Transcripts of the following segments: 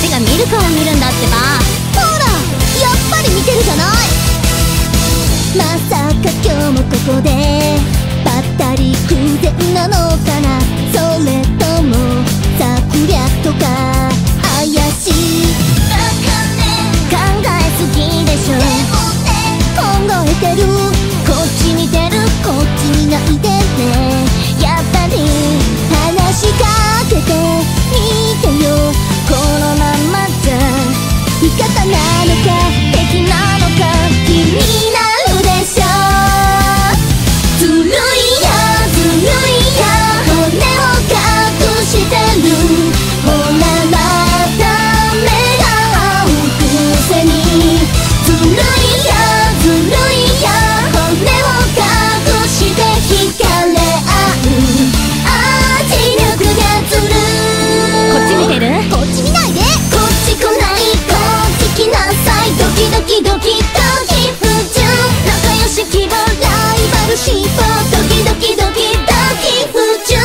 ちが見るから見るんだってば。 ほらやっぱり見てるじゃない。まさか今日もここでばったり偶然なのかな。それとも策略とか怪しい。考えすぎでしょ。考えてる。こっち見てる。こっち見ないでね。やっぱり話しかけてみてよ。このままじゃ味方なのか敵なのか気になるでしょ。ずるいやずるいや骨を隠してる。ほらまた目が合うくせに。ずるいやずるいや骨を隠して惹かれ合う。圧力がずる。 こっち見てる？ こっち見ないで。こっち来ない。こっち来なさい。ドキドキドキドキ不純。仲良し希望ライバル志望。ドキドキドキドキ不純。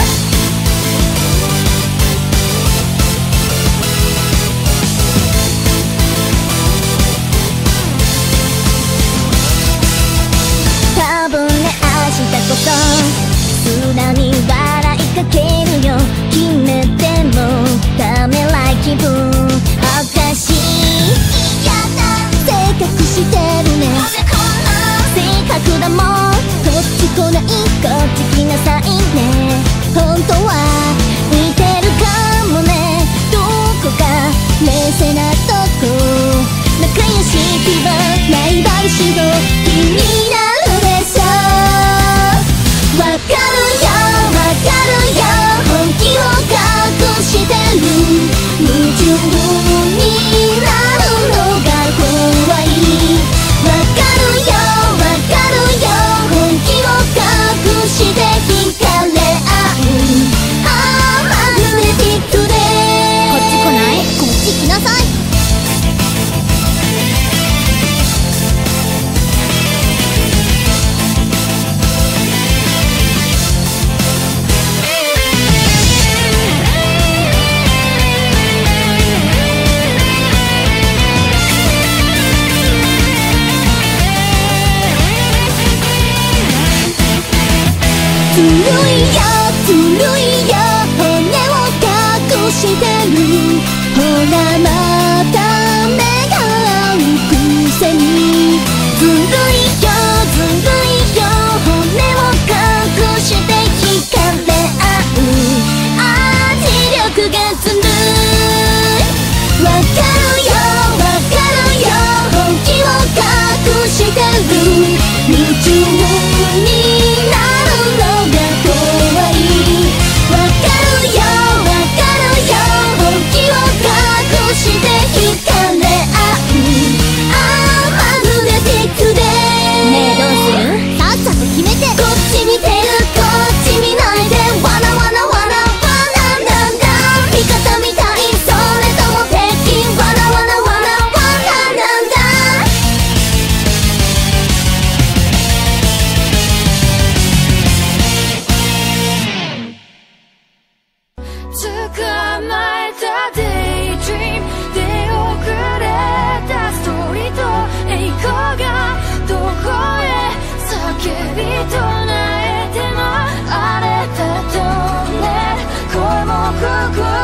多分ね明日こそ素直に笑いかけるよ。決めてもダメな気分おかしい。嫌だ性格してるね。性格だもん。こっち来ない。こっち来なさいね。本当は似てるかもね。どこか冷静なとこ。仲良し希望ライバル志望気になるでしょ。わかるよわかるよ本気を隠してる。夢中になるのが怖い。わかるよわかるよ本気を隠して惹かれ合う。マグネティックで。 こっち来ない？ こっち来なさい。ずるいよずるいよ骨を隠してる。ほらまた目が合うくせに。ずるいよずるいよ骨を隠して惹かれ合う。圧力がずるい。わかるよわかるよ本気を隠してる。夢中になるのが怖い。わかるよわかるよ本気を隠して惹かれ合う。マグネティックで。 ねえどうする？ さっさと決めて。こっち見てる。こっち見ないで。わらわらわらわらなんだ。味方みたい。それとも敵。わらわらわらわらなんだ。 捕まえたデイドリーム出遅れたストーリーと栄光がどこへ叫び唱えても荒れたトンネル声もここ